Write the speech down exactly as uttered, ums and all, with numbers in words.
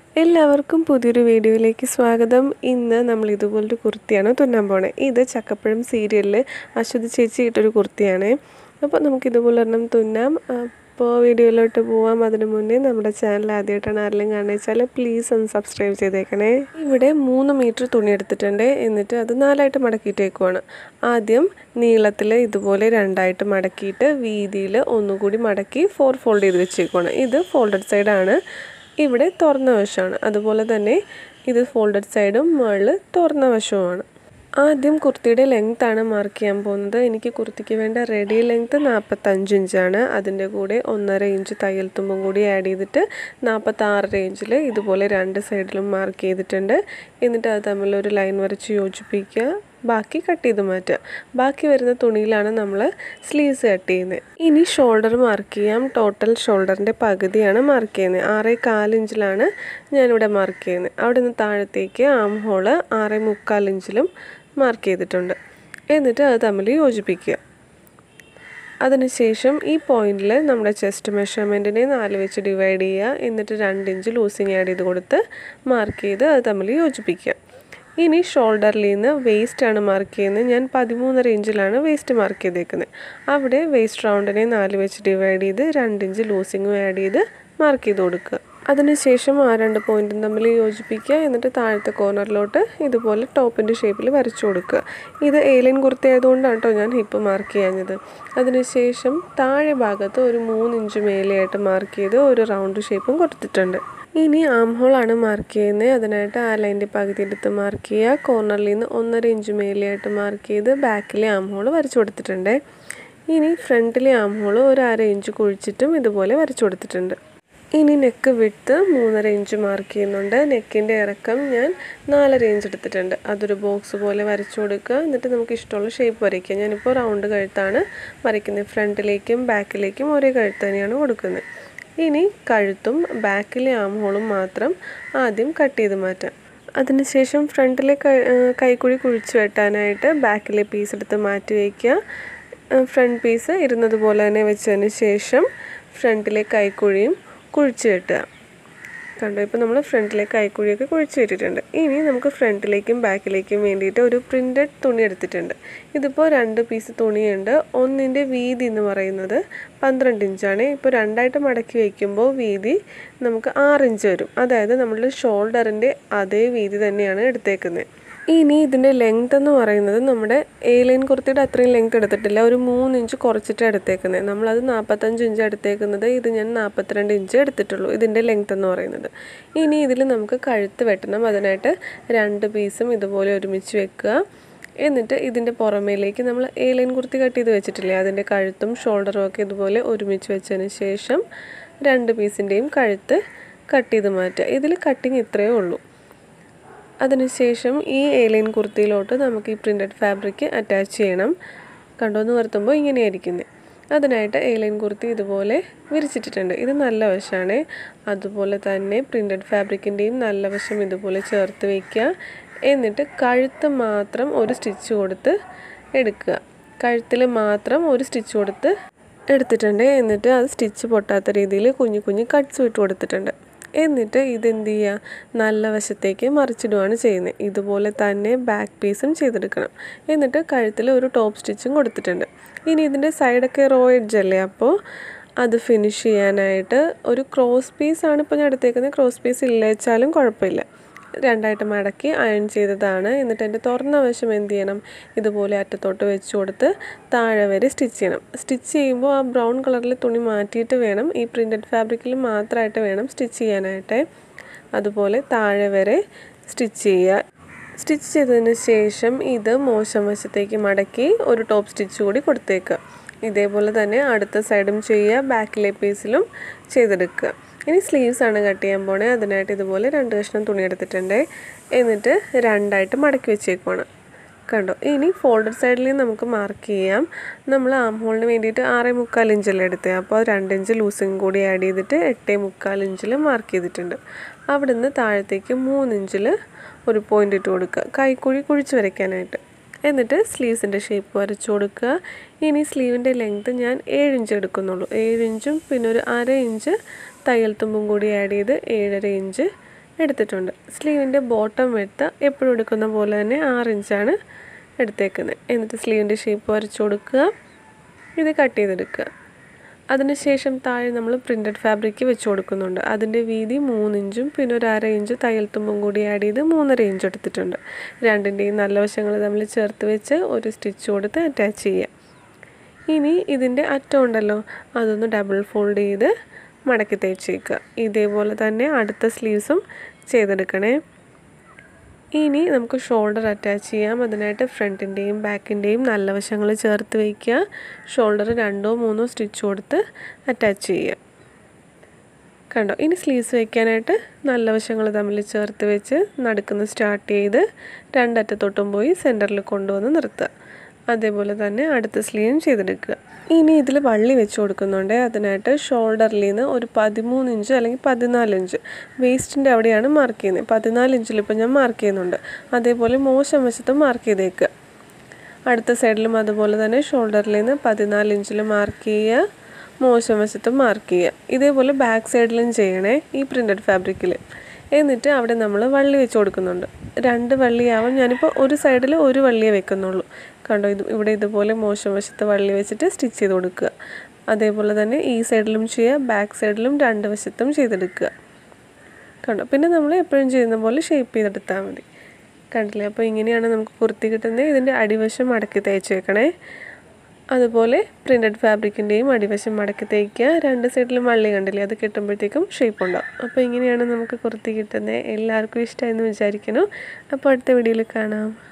എല്ലാവർക്കും പുതിയൊരു വീഡിയോയിലേക്ക് സ്വാഗതം. ഇന്ന് നമ്മൾ ഇതുപോലൊരു കുർത്തിയാണ് തുന്നാൻ പോണേ. ഇത് ചക്കപ്പഴം സീരിയലിൽ അശ്വതി ചേച്ചി ഇട്ടൊരു കുർത്തിയാണ്. അപ്പോൾ നമുക്കിതുപോലെ ഒരെണ്ണം തുന്നാം. അപ്പോൾ വീഡിയോയിലോട്ട് പോവാം. അതിന് മുന്നേ നമ്മുടെ ചാനൽ ആദ്യമായിട്ടാണ് ആരെങ്കിലും കാണുക വെച്ചാൽ പ്ലീസ് ഒന്ന് സബ്സ്ക്രൈബ് ചെയ്തേക്കണേ. ഇവിടെ മൂന്ന് മീറ്റർ തുണി എടുത്തിട്ടുണ്ട്. എന്നിട്ട് അത് നാലായിട്ട് മടക്കിയിട്ടേക്കുവാണ്. ആദ്യം നീളത്തിൽ ഇതുപോലെ രണ്ടായിട്ട് മടക്കിയിട്ട് വീതിയിൽ ഒന്നുകൂടി മടക്കി ഫോർ ഫോൾഡ് ചെയ്ത് വെച്ചേക്കുവാണ്. ഇത് ഫോൾഡഡ് സൈഡാണ്. ഇവിടെ തുറന്ന വശമാണ്. അതുപോലെ തന്നെ ഇത് ഫോൾഡഡ് സൈഡും മുകളിൽ തുറന്ന വശവുമാണ്. ആദ്യം കുർത്തിയുടെ ലെങ്ത്താണ് മാർക്ക് ചെയ്യാൻ പോകുന്നത്. എനിക്ക് കുർത്തിക്ക് വേണ്ട റെഡി ലെങ്ത്ത് നാൽപ്പത്തഞ്ച് ഇഞ്ചാണ്. അതിൻ്റെ കൂടെ ഒന്നര ഇഞ്ച് തയ്യൽ തുമ്പും കൂടി ആഡ് ചെയ്തിട്ട് നാൽപ്പത്താറ് ഇഞ്ചിൽ ഇതുപോലെ രണ്ട് സൈഡിലും മാർക്ക് ചെയ്തിട്ടുണ്ട്. എന്നിട്ട് അത് തമ്മിലൊരു ലൈൻ വരച്ച് യോജിപ്പിക്കുക. ബാക്കി കട്ട് ചെയ്ത് മാറ്റുക. ബാക്കി വരുന്ന തുണിയിലാണ് നമ്മൾ സ്ലീവ്സ് കട്ട് ചെയ്യുന്നത്. ഇനി ഷോൾഡർ മാർക്ക് ചെയ്യാം. ടോട്ടൽ ഷോൾഡറിൻ്റെ പകുതിയാണ് മാർക്ക് ചെയ്യുന്നത്. ആറേ കാലിഞ്ചിലാണ് ഞാനിവിടെ മാർക്ക് ചെയ്യുന്നത്. അവിടെ നിന്ന് താഴത്തേക്ക് ആം ഹോള് ആറേ മുക്കാൽ ഇഞ്ചിലും മാർക്ക് ചെയ്തിട്ടുണ്ട്. എന്നിട്ട് അത് തമ്മിൽ യോജിപ്പിക്കുക. അതിനുശേഷം ഈ പോയിന്റിൽ നമ്മുടെ ചെസ്റ്റ് മെഷർമെൻറ്റിനെ നാല് വെച്ച് ഡിവൈഡ് ചെയ്യുക. എന്നിട്ട് രണ്ട് ഇഞ്ച് ലൂസിങ് ആഡ് ചെയ്ത് കൊടുത്ത് മാർക്ക് ചെയ്ത് അത് തമ്മിൽ യോജിപ്പിക്കുക. ഇനി ഷോൾഡറിൽ നിന്ന് വേസ്റ്റാണ് മാർക്ക് ചെയ്യുന്നത്. ഞാൻ പതിമൂന്നര ഇഞ്ചിലാണ് വേസ്റ്റ് മാർക്ക് ചെയ്തേക്കുന്നത്. അവിടെ വേസ്റ്റ് റൗണ്ടിനെ നാല് വെച്ച് ഡിവൈഡ് ചെയ്ത് രണ്ട് ഇഞ്ച് ലൂസിങ്ങും ആഡ് ചെയ്ത് മാർക്ക് ചെയ്ത് കൊടുക്കുക. അതിനുശേഷം ആ രണ്ട് പോയിൻറ്റും തമ്മിൽ യോജിപ്പിക്കുക. എന്നിട്ട് താഴത്തെ കോർണറിലോട്ട് ഇതുപോലെ ടോപ്പിൻ്റെ ഷേപ്പിൽ വരച്ചു കൊടുക്കുക. ഇത് ഏലൈൻ കുർത്തി ആയതുകൊണ്ടാണ് കേട്ടോ ഞാൻ ഹിപ്പ് മാർക്ക് ചെയ്യാഞ്ഞത്. അതിനുശേഷം താഴെ ഭാഗത്ത് ഒരു മൂന്ന് ഇഞ്ച് മേലെയായിട്ട് മാർക്ക് ചെയ്ത് ഒരു റൗണ്ട് ഷേപ്പും കൊടുത്തിട്ടുണ്ട്. ഇനി ആം ഹോളാണ് മാർക്ക് ചെയ്യുന്നത്. അതിനായിട്ട് ആ ലൈൻ്റെ പകുതി എടുത്ത് മാർക്ക് ചെയ്യുക. കോർണറിൽ നിന്ന് ഒന്നര ഇഞ്ച് മേലെയായിട്ട് മാർക്ക് ചെയ്ത് ബാക്കിലെ ആം ഹോൾ വരച്ചു കൊടുത്തിട്ടുണ്ട്. ഇനി ഫ്രണ്ടിലെ ആം ഹോൾ ഒരു അര ഇഞ്ച് കുഴിച്ചിട്ടും ഇതുപോലെ വരച്ചു കൊടുത്തിട്ടുണ്ട്. ഇനി നെക്ക് വിട്ട് മൂന്നര ഇഞ്ച് മാർക്ക് ചെയ്യുന്നുണ്ട്. നെക്കിൻ്റെ ഇറക്കം ഞാൻ നാലര ഇഞ്ച് എടുത്തിട്ടുണ്ട്. അതൊരു ബോക്സ് പോലെ വരച്ചു കൊടുക്കുക. എന്നിട്ട് നമുക്ക് ഇഷ്ടമുള്ള ഷേപ്പ് വരയ്ക്കുക. ഞാനിപ്പോൾ റൗണ്ട് കഴുത്താണ് വരയ്ക്കുന്നത്. ഫ്രണ്ടിലേക്കും ബാക്കിലേക്കും ഒരേ കഴുത്ത് തന്നെയാണ് കൊടുക്കുന്നത്. ഇനി കഴുത്തും ബാക്കിലെ ആം ഹോളും മാത്രം ആദ്യം കട്ട് ചെയ്ത് മാറ്റാം. അതിനുശേഷം ഫ്രണ്ടിലെ കൈ കൈക്കുഴി കുഴിച്ച് വെട്ടാനായിട്ട് ബാക്കിലെ പീസ് എടുത്ത് മാറ്റി വയ്ക്കുക. ഫ്രണ്ട് പീസ് ഇരുന്നത് പോലെ തന്നെ വെച്ചതിന് ശേഷം ഫ്രണ്ടിലെ കൈക്കുഴിയും കുഴിച്ച് വെട്ടുക. കണ്ടോ, ഇപ്പോൾ നമ്മൾ ഫ്രണ്ടിലെ കൈക്കുഴിയൊക്കെ കുഴിച്ച് വെട്ടിയിട്ടുണ്ട്. ഇനി നമുക്ക് ഫ്രണ്ടിലേക്കും ബാക്കിലേക്കും വേണ്ടിയിട്ട് ഒരു പ്രിൻറ്റഡ് തുണി എടുത്തിട്ടുണ്ട്. ഇതിപ്പോൾ രണ്ട് പീസ് തുണിയുണ്ട്. ഒന്നിൻ്റെ വീതി എന്ന് പറയുന്നത് പന്ത്രണ്ട് ഇഞ്ചാണ്. ഇപ്പോൾ രണ്ടായിട്ട് മടക്കി വയ്ക്കുമ്പോൾ വീതി നമുക്ക് ആറ് ഇഞ്ച് വരും. അതായത് നമ്മളുടെ ഷോൾഡറിൻ്റെ അതേ വീതി തന്നെയാണ് എടുത്തേക്കുന്നത്. ഇനി ഇതിൻ്റെ ലെങ്ത് എന്ന് പറയുന്നത് നമ്മുടെ എ ലൈൻ കുർത്തിയുടെ അത്രയും ലെങ്ത് എടുത്തിട്ടില്ല. ഒരു മൂന്ന് ഇഞ്ച് കുറച്ചിട്ട് എടുത്തേക്കുന്നത്. നമ്മളത് നാൽപ്പത്തഞ്ച് ഇഞ്ച് എടുത്തേക്കുന്നത്. ഇത് ഞാൻ നാൽപ്പത്തിരണ്ട് ഇഞ്ച് എടുത്തിട്ടുള്ളൂ ഇതിൻ്റെ ലെങ്ത് എന്ന് പറയുന്നത്. ഇനി ഇതിൽ നമുക്ക് കഴുത്ത് വെട്ടണം. അതിനായിട്ട് രണ്ട് പീസും ഇതുപോലെ ഒരുമിച്ച് വെക്കുക. എന്നിട്ട് ഇതിൻ്റെ പുറമേലേക്ക് നമ്മൾ എ ലൈൻ കുർത്തി കട്ട് ചെയ്ത് വെച്ചിട്ടില്ലേ, അതിൻ്റെ കഴുത്തും ഷോൾഡറും ഒക്കെ ഇതുപോലെ ഒരുമിച്ച് വെച്ചതിന് ശേഷം രണ്ട് പീസിൻ്റെയും കഴുത്ത് കട്ട് ചെയ്ത് മാറ്റുക. ഇതിൽ കട്ടിങ് ഇത്രയേ ഉള്ളൂ. അതിനുശേഷം ഈ എ ലൈൻ കുർത്തിയിലോട്ട് നമുക്ക് ഈ പ്രിൻറ്റഡ് ഫാബ്രിക് അറ്റാച്ച് ചെയ്യണം. കണ്ടോന്ന് വരുത്തുമ്പോൾ ഇങ്ങനെയായിരിക്കുന്നത്. അതിനായിട്ട് എ ലൈൻ കുർത്തി ഇതുപോലെ വിരിച്ചിട്ടിട്ടുണ്ട്. ഇത് നല്ല വശമാണ്. അതുപോലെ തന്നെ പ്രിൻറ്റഡ് ഫാബ്രിക്കിൻ്റെയും നല്ല വശം ഇതുപോലെ ചേർത്ത് വയ്ക്കുക. എന്നിട്ട് കഴുത്ത് മാത്രം ഒരു സ്റ്റിച്ച് കൊടുത്ത് എടുക്കുക. കഴുത്തിൽ മാത്രം ഒരു സ്റ്റിച്ച് കൊടുത്ത് എടുത്തിട്ടുണ്ട്. എന്നിട്ട് അത് സ്റ്റിച്ച് പൊട്ടാത്ത രീതിയിൽ കുഞ്ഞു കുഞ്ഞു കട്ട്സ് ഇട്ട് കൊടുത്തിട്ടുണ്ട്. എന്നിട്ട് ഇതെന്ത് ചെയ്യുക, നല്ല വശത്തേക്ക് മറിച്ചിടുകയാണ് ചെയ്യുന്നത്. ഇതുപോലെ തന്നെ ബാക്ക് പീസും ചെയ്തെടുക്കണം. എന്നിട്ട് കഴുത്തിൽ ഒരു ടോപ്പ് സ്റ്റിച്ചും കൊടുത്തിട്ടുണ്ട്. ഇനി ഇതിൻ്റെ സൈഡൊക്കെ റോ എഡ്ജ് അല്ലേ, അപ്പോൾ അത് ഫിനിഷ് ചെയ്യാനായിട്ട് ഒരു ക്രോസ് പീസാണ് ഇപ്പോൾ ഞാൻ എടുത്തേക്കുന്നത്. ക്രോസ് പീസ് ഇല്ല വെച്ചാലും കുഴപ്പമില്ല. രണ്ടായിട്ട് മടക്കി അയൺ ചെയ്തതാണ്. എന്നിട്ട് എൻ്റെ തുറന്ന വശം എന്ത് ചെയ്യണം, ഇതുപോലെ അറ്റത്തോട്ട് വെച്ച് കൊടുത്ത് താഴെ വരെ സ്റ്റിച്ച് ചെയ്യണം. സ്റ്റിച്ച് ചെയ്യുമ്പോൾ ആ ബ്രൗൺ കളറിൽ തുണി മാറ്റിയിട്ട് വേണം, ഈ പ്രിൻറ്റഡ് ഫാബ്രിക്കിൽ മാത്രമായിട്ട് വേണം സ്റ്റിച്ച് ചെയ്യാനായിട്ട്. അതുപോലെ താഴെ വരെ സ്റ്റിച്ച് ചെയ്യുക. സ്റ്റിച്ച് ചെയ്തതിന് ശേഷം ഇത് മോശം വശത്തേക്ക് മടക്കി ഒരു ടോപ്പ് സ്റ്റിച്ച് കൂടി കൊടുത്തേക്കുക. ഇതേപോലെ തന്നെ അടുത്ത സൈഡും ചെയ്യുക. ബാക്കിലെ പീസിലും ചെയ്തെടുക്കുക. ഇനി സ്ലീവ്സ് ആണ് കട്ട് ചെയ്യാൻ പോണേ. അതിനായിട്ട് ഇതുപോലെ രണ്ട് കഷ്ണം തുണി എടുത്തിട്ടുണ്ട്. എന്നിട്ട് രണ്ടായിട്ട് മടക്കി വെച്ചേക്കുവാണ്. കണ്ടോ, ഇനി ഫോൾഡഡ് സൈഡിൽ നമുക്ക് മാർക്ക് ചെയ്യാം. നമ്മൾ ആം ഹോളിന് വേണ്ടിയിട്ട് ആറേ മുക്കാൽ ഇഞ്ചല്ലേ എടുത്തത്. അപ്പോൾ രണ്ട് ഇഞ്ച് ലൂസിങ് കൂടി ആഡ് ചെയ്തിട്ട് എട്ടേ മുക്കാൽ ഇഞ്ചിൽ മാർക്ക് ചെയ്തിട്ടുണ്ട്. അവിടെ നിന്ന് താഴത്തേക്ക് മൂന്ന് ഇഞ്ചിൽ ഒരു പോയിൻ്റ് ഇട്ട് കൊടുക്കുക, കൈക്കുഴി കുഴിച്ച് വരയ്ക്കാനായിട്ട്. എന്നിട്ട് സ്ലീവ്സിൻ്റെ ഷേപ്പ് വരച്ചു കൊടുക്കുക. ഇനി സ്ലീവിൻ്റെ ലെങ്ത്ത് ഞാൻ ഏഴ് ഇഞ്ച് എടുക്കുന്നുള്ളൂ. ഏഴ് ഇഞ്ചും പിന്നെ ഒരു അര ഇഞ്ച് തയ്യൽ തുമ്പും കൂടി ആഡ് ചെയ്ത് ഏഴര ഇഞ്ച് എടുത്തിട്ടുണ്ട്. സ്ലീവിൻ്റെ ബോട്ടം വിഡ്ത്ത് എപ്പോഴും എടുക്കുന്ന പോലെ തന്നെ ആറ് ഇഞ്ചാണ് എടുത്തേക്കുന്നത്. എന്നിട്ട് സ്ലീവിൻ്റെ ഷേപ്പ് വരച്ച് കൊടുക്കുക. ഇത് കട്ട് ചെയ്തെടുക്കുക. അതിനുശേഷം താഴെ നമ്മൾ പ്രിൻറ്റഡ് ഫാബ്രിക് വെച്ച് കൊടുക്കുന്നുണ്ട്. അതിൻ്റെ വീതി മൂന്ന് ഇഞ്ചും പിന്നെ ഒരു അര ഇഞ്ച് തയ്യൽ തുമ്പും കൂടി ആഡ് ചെയ്ത് മൂന്നര ഇഞ്ച് എടുത്തിട്ടുണ്ട്. രണ്ടിൻ്റെയും നല്ല വശങ്ങൾ തമ്മിൽ ചേർത്ത് വെച്ച് ഒരു സ്റ്റിച്ച് കൊടുത്ത് അറ്റാച്ച് ചെയ്യുക. ഇനി ഇതിൻ്റെ അറ്റം ഉണ്ടല്ലോ, അതൊന്ന് ഡബിൾ ഫോൾഡ് ചെയ്ത് മടക്കി തേച്ചേക്കുക. ഇതേപോലെ തന്നെ അടുത്ത സ്ലീവ്സും ചെയ്തെടുക്കണേ. ഇനി നമുക്ക് ഷോൾഡർ അറ്റാച്ച് ചെയ്യാം. അതിനായിട്ട് ഫ്രണ്ടിൻ്റെയും ബാക്കിൻ്റെയും നല്ല വശങ്ങൾ ചേർത്ത് വയ്ക്കുക. ഷോൾഡർ രണ്ടോ മൂന്നോ സ്റ്റിച്ച് കൊടുത്ത് അറ്റാച്ച് ചെയ്യുക. കണ്ടോ? ഇനി സ്ലീവ്സ് വയ്ക്കാനായിട്ട് നല്ല വശങ്ങൾ തമ്മിൽ ചേർത്ത് വെച്ച് നടുക്കുന്ന് സ്റ്റാർട്ട് ചെയ്ത് രണ്ടറ്റത്തോട്ടും പോയി സെൻറ്ററിൽ കൊണ്ടുവന്ന് നിർത്തുക. അതേപോലെ തന്നെ അടുത്ത സ്ലീവും ചെയ്തെടുക്കുക. ഇനി ഇതിൽ വള്ളി വെച്ച് കൊടുക്കുന്നുണ്ട്. അതിനായിട്ട് ഷോൾഡറിൽ നിന്ന് ഒരു പതിമൂന്ന് ഇഞ്ച് അല്ലെങ്കിൽ പതിനാല് ഇഞ്ച് വേസ്റ്റിൻ്റെ അവിടെയാണ് മാർക്ക് ചെയ്യുന്നത്. പതിനാല് ഇഞ്ചിൽ ഇപ്പോൾ ഞാൻ മാർക്ക് ചെയ്യുന്നുണ്ട്. അതേപോലെ മോശം വശത്തും മാർക്ക് ചെയ്തേക്കുക. അടുത്ത സൈഡിലും അതുപോലെ തന്നെ ഷോൾഡറിൽ നിന്ന് പതിനാല് ഇഞ്ചിൽ മാർക്ക് ചെയ്യുക, മോശം വശത്തും മാർക്ക് ചെയ്യുക. ഇതേപോലെ ബാക്ക് സൈഡിലും ചെയ്യണേ ഈ പ്രിൻറ്റഡ് ഫാബ്രിക്കിൽ. എന്നിട്ട് അവിടെ നമ്മൾ വള്ളി വെച്ച് കൊടുക്കുന്നുണ്ട്. രണ്ട് വള്ളിയാവും. ഞാനിപ്പോൾ ഒരു സൈഡിൽ ഒരു വള്ളിയേ വെക്കുന്നുള്ളൂ. കണ്ടോ? ഇത് ഇവിടെ ഇതുപോലെ മോശം വശത്ത് വള്ളി വെച്ചിട്ട് സ്റ്റിച്ച് ചെയ്ത് കൊടുക്കുക. അതേപോലെ തന്നെ ഈ സൈഡിലും ചെയ്യുക, ബാക്ക് സൈഡിലും രണ്ട് വശത്തും ചെയ്തെടുക്കുക. കണ്ടോ? പിന്നെ നമ്മൾ എപ്പോഴും ചെയ്യുന്ന പോലെ ഷേപ്പ് ചെയ്തെടുത്താൽ മതി. കണ്ടില്ലേ? അപ്പോൾ ഇങ്ങനെയാണ് നമുക്ക് കുർത്തി കിട്ടുന്നത്. ഇതിൻ്റെ അടിവശം മടക്കി തേച്ച് വെക്കണേ. അതുപോലെ പ്രിൻറ്റഡ് ഫാബ്രിക്കിൻ്റെയും അടിവശം മടക്കി തേക്കുക. രണ്ട് സൈഡിലും വള്ളി കണ്ടില്ലേ? അത് കിട്ടുമ്പോഴത്തേക്കും ഷേപ്പ് ഉണ്ടാവും. അപ്പോൾ ഇങ്ങനെയാണ് നമുക്ക് കുർത്തി കിട്ടുന്നത്. എല്ലാവർക്കും ഇഷ്ടമായെന്ന് വിചാരിക്കുന്നു. അപ്പോൾ അടുത്ത വീഡിയോയിൽ കാണാം.